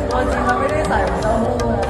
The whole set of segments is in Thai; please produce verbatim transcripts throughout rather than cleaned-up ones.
ตัวจริงมันไม่ได้ใส่เหมือนเต้าหู้เลย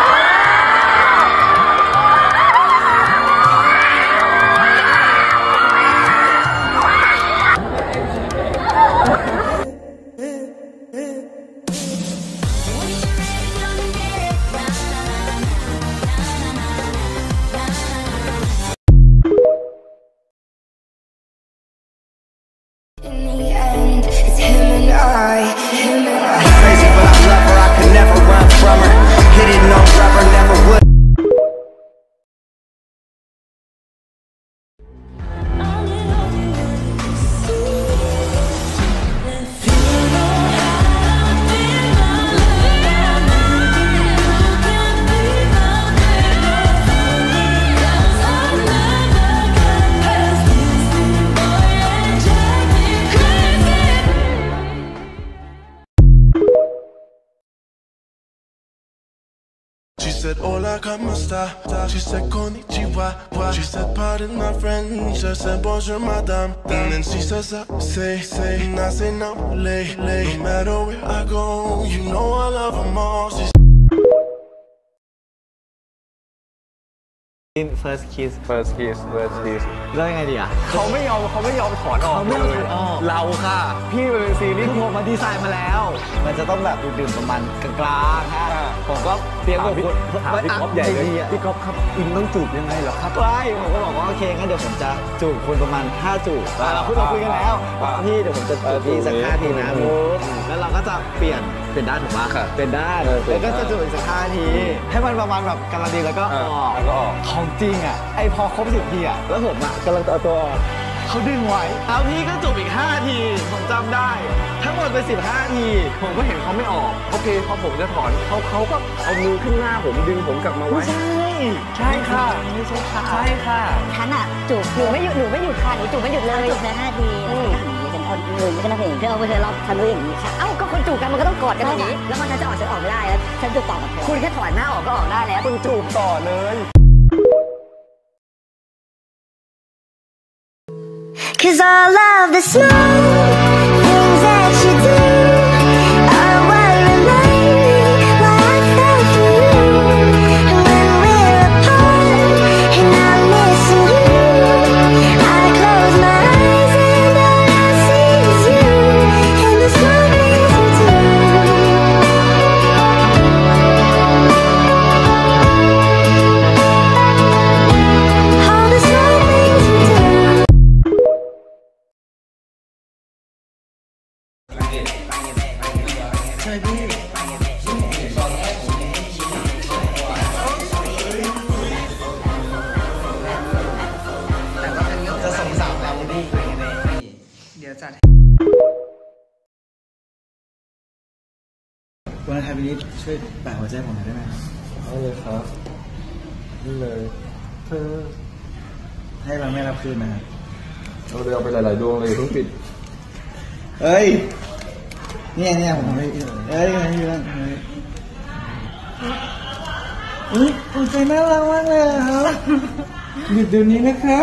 She said, hola, ¿cómo está? She said, konnichiwa. She said, pardon my friend. She said, bonjour, madame. And then she says, I say, say. And I say, no, lay, lay. No matter where I go, you know I love them all. She's first kiss first kiss first kiss แล้วยังไงดีอ่ะเขาไม่ยอมเขาไม่ยอมถอนออกเลยเราค่ะพี่เป็นซีรีส์ผมมาดีไซน์มาแล้วมันจะต้องแบบดื่มประมาณกลางๆฮะผมก็เตรียมกับคุณพี่ก๊อฟใหญ่เลยพี่ก๊อฟครับอินต้องจูบยังไงเหรอครับใช่ผมก็บอกว่าโอเคงั้นเดี๋ยวผมจะจูบคุณประมาณห้าจูบเราพูดเราคุยกันแล้วพี่เดี๋ยวผมจะจูบพี่สักห้าทีนะแล้วเราก็จะเปลี่ยนเป็นด้านถูกไหมเป็นด้านแล้วก็จะจูบอีกสักห้าทีให้มันประมาณแบบกำลังดีแล้วก็ออกแล้วก็ออกของจริงอ่ะไอพอครบสิบทีอ่ะแล้วผมอ่ะกำลังจะเอาตัวออกเขาดึงไว้แล้วพี่ก็จูบอีกห้าทีผมจำได้ทั้งหมดเป็นสิบห้าทีผมก็เห็นเขาไม่ออกโอเคพอผมจะถอนเขาเขาก็เอามือขึ้นหน้าผมดึงผมกลับมาไว้ใช่ใช่ค่ะไม่ใช่ค่ะใช่ค่ะฉันอ่ะจูบหนูไม่หยุดหนูไม่หยุดค่ะหนูจูบไม่หยุดเลยจูบแค่ห้าทีเป็นคนอื่นไม่ใช่นักเพลงเพื่อเอาไปเธอรอบฉันรู้อย่างนี้ค่ะเอ้าก็คนจูบกันมันก็ต้องกอดกันอย่างนี้แล้วพอฉันจะออกฉันออกไม่ได้แล้วฉันจูบต่อกับเธอคุณแค่ถอนหน้าออกก็ออกได้แล้วคุณจูบต่อเลย 'Cause all of the small things that you do are what remind me why I fell for you. And when we're apart and I'm missing you, I close my eyes and all I see is you and the small things we do. All the small things we do. ใช่พี่จะส่งสาวเราดิเดี๋ยวจัดวันนี้ไทยพินิจช่วยแปะหัวใจผมหน่อยได้ไหมเอาเลยครับนี่เลยเธอให้เราไม่รับคืนนะเราเลยเอาไปหลายๆดวงเลยต้องปิดเฮ้ยเนี่ยเนี่ยผมไม่เอ้ยไม่ยืนอุ้ยหัวใจน่ารักมากเลยครับหยุดเดี๋ยวนี้นะครับ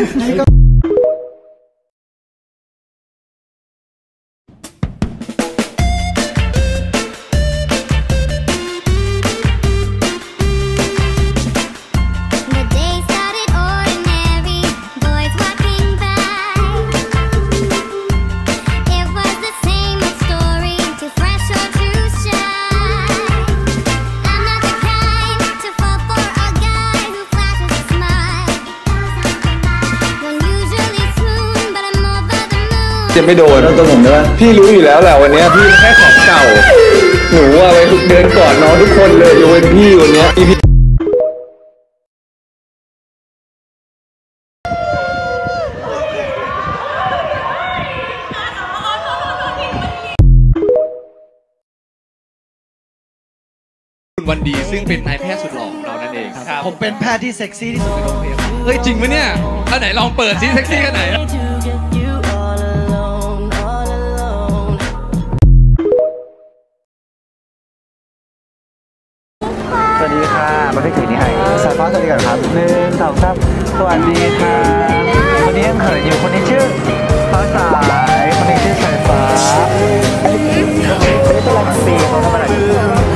จะไม่โดนตัวผมด้วยพี่รู้อยู่แล้วแหละวันนี้พี่แค่ของเก่าหนูว่าไปเดินก่อนน้องทุกคนเลยยกเว้นพี่วันนี้พี่คุณวันดีซึ่งเป็นนายแพทย์สุดหล่อของเรานั่นเองผมเป็นแพทย์ที่เซ็กซี่ที่สุดในโรงพยาบาลเฮ้ยจริงไหมเนี่ยอันไหนลองเปิดซิเซ็กซี่กันไหนสวัสดีค่ะมาที่เขตนี้ให้สายฟ้าสวัสดีกันครับหนึ่งสองสามสวัสดีค่ะคนนี้ยังเขินอยู่คนนี้ชื่อฟ้าสายคนนี้ชื่อสายฟ้าคนนี้เป็นลักซีเขาทำอะไร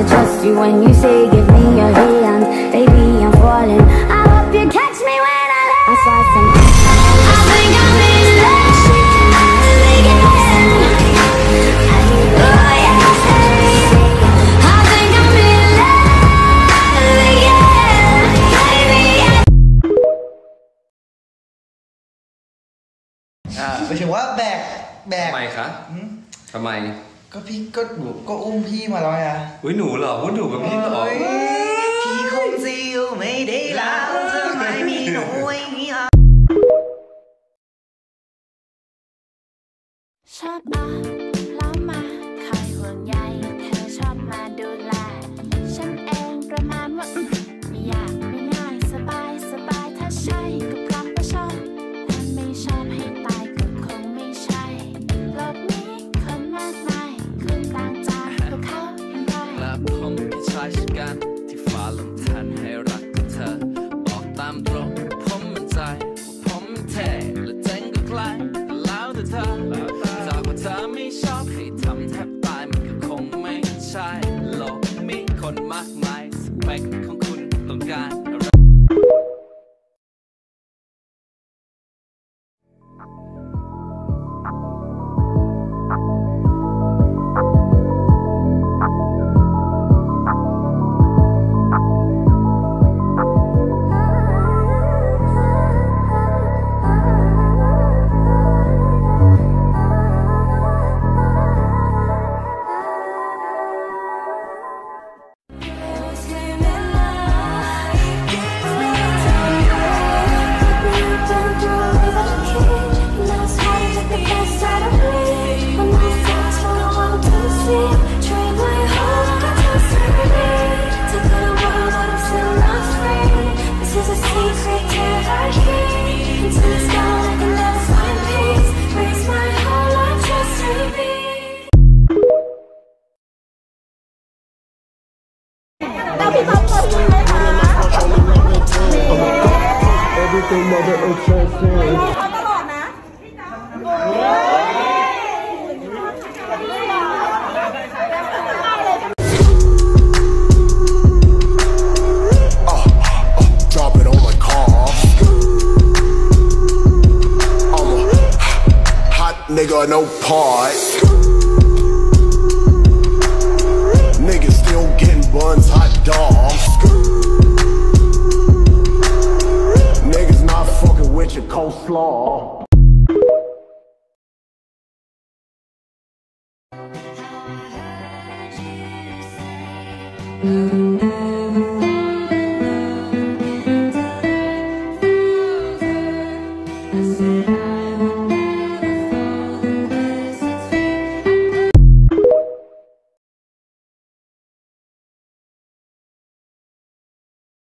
trust you when you say give me your hand. Baby, I'm falling. I hope you catch me when I land. I saw some. I think I'm in love again. Oh yeah. I think I'm in love again. Baby, I หมายถึงว่าแบกแบกทำไมคะทำไมก็พี่ก็หนูก็อุ้มพี่มาแล้วไงอุ้ยหนูเหรอพูดถูกกับพี่เหรอพี่คงจะอยู่ไม่ได้แล้วจะไม่มีหนูไว้มีอ่ะชอบมาแล้วมาคอยห่วงใยเธอชอบมาดูแลฉันเองประมาณว่าไม่ยากไม่ง่ายสบายสบายถ้าใช่ก็พร้อมก็ชอบถ้าไม่ชอบให้ตายก็คงไม่ใช่โลกนี้คนมากมายคนต่างจากพวกเขาอย่างไรและผมที่ชายชะกันที่ฟ้าลงทันให้รักกับเธอบอกตามตรงผมมั่นใจว่าผมมันเท่และเจ๋งก็ไกลแล้วแต่เธอจากว่าเธอไม่ชอบให้ทำแทบตายมันก็คงไม่ใช่โลกมีคนมากมายสเปคของคุณต้องการอะไร Everything mother of transcend. Drop it on my car. I'm a hot nigga, no part. Niggas still getting buns, hot dogs. Niggas not fucking with your coleslaw. I said